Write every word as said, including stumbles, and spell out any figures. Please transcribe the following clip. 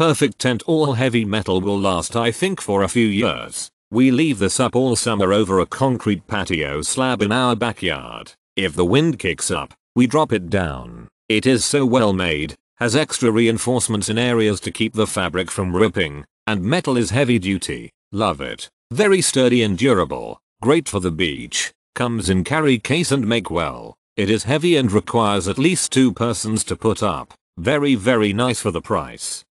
perfect tent. All heavy metal will last I think for a few years. We leave this up all summer over a concrete patio slab in our backyard. If the wind kicks up, we drop it down. It is so well made, has extra reinforcements in areas to keep the fabric from ripping, and metal is heavy duty. Love it. Very sturdy and durable. Great for the beach. Comes in carry case and make well. It is heavy and requires at least two persons to put up. Very very nice for the price.